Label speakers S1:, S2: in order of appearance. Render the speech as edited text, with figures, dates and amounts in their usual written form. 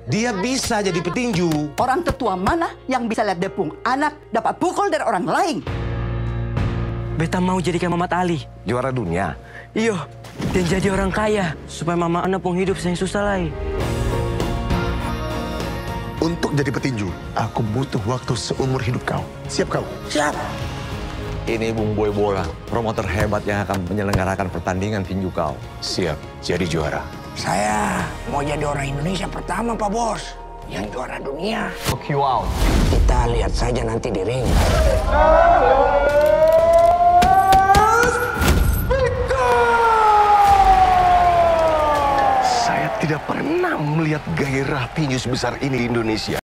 S1: Dia bisa jadi petinju.
S2: Orang tetua mana yang bisa lihat depung anak dapat pukul dari orang lain?
S3: Beta mau jadi kayak Muhammad Ali.
S1: Juara dunia.
S3: Iyo, dan jadi orang kaya. Supaya mama anak pun hidup saya susah lagi.
S4: Untuk jadi petinju, aku butuh waktu seumur hidup kau. Siap kau?
S2: Siap.
S5: Ini Bung Boy Bola, promotor hebat yang akan menyelenggarakan pertandingan tinju kau.
S1: Siap jadi juara.
S6: Saya mau jadi orang Indonesia pertama, Pak Bos. Yang juara dunia.
S5: Knock you out.
S6: Kita lihat saja nanti di ring.
S4: Saya tidak pernah melihat gairah tinju sebesar ini di Indonesia.